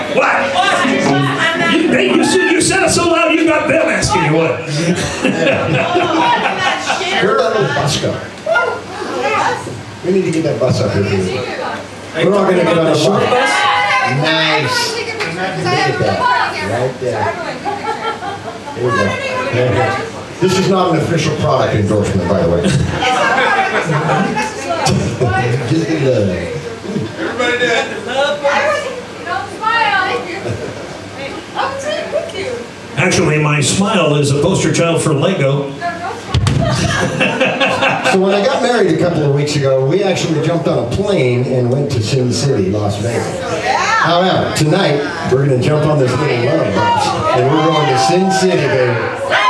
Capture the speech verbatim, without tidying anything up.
What? You, hey, you, said, you said it so loud you got them asking you what. Where'd that little bus go? We need to get that bus up here. We're all going to get on a short bus. Nice. Look at that. Right there. There we go. There we go. This is not an official product endorsement, by the way. Just a love. Everybody did. Don't smile. I'm saying with you. Actually, my smile is a poster child for Lego. So when I got married a couple of weeks ago, we actually jumped on a plane and went to Sin City, Las Vegas. However, tonight, we're going to jump on this little love bus, and we're going to Sin City, baby.